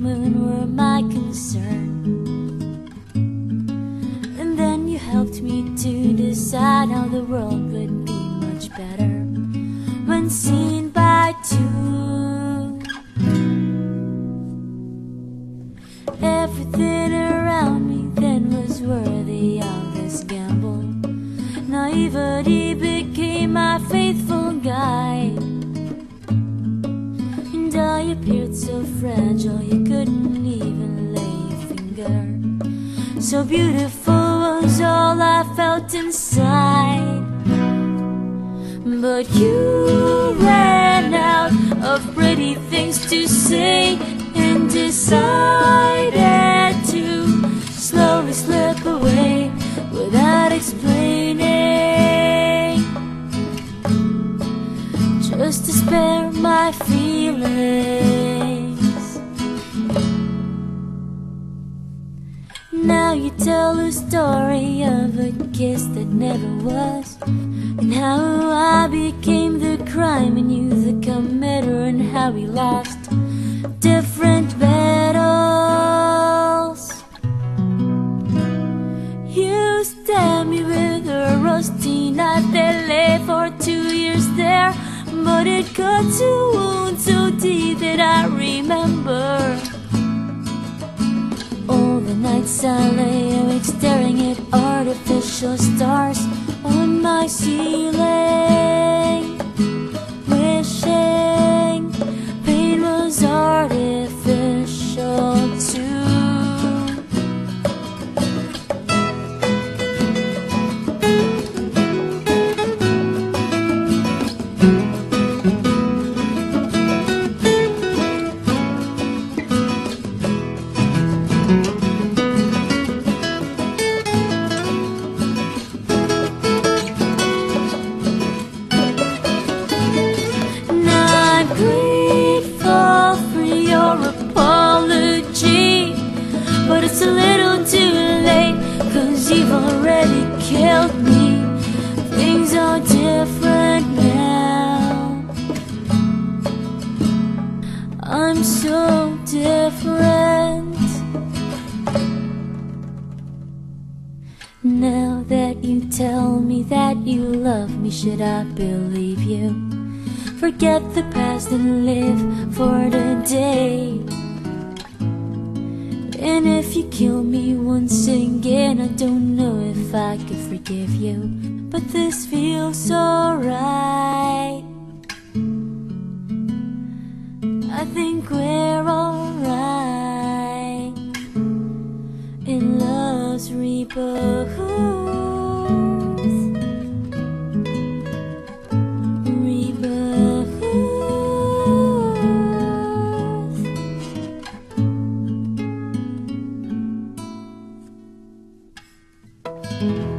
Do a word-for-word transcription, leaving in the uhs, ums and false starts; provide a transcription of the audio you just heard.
moon were my concern. And then you helped me to decide how the world would be much better when seen by two. Everything around me then was worthy of this gamble. Naivety became my faithful guide, and I appeared so fragile you couldn't even lay a finger. So beautiful was all I felt inside. But you ran out of pretty things to say and decided to slowly slip away without explaining, just to spare my feelings. Now you tell a story of a kiss that never was, and how I became the crime and you the committer, and how we lost different battles. You stabbed me with a rusty knife that lay for two years there, but it cut to wound so deep that I remember all the nights I lay awake staring at artificial stars on my ceiling, wishing pain was artificial too. Grateful for your apology, but it's a little too late, 'cause you've already killed me. Things are different now. I'm so different. Now that you tell me that you love me, should I believe you? Forget the past and live for today. And if you kill me once again, I don't know if I could forgive you, but this feels so right. I think we're alright in love's rebirth. Thank you.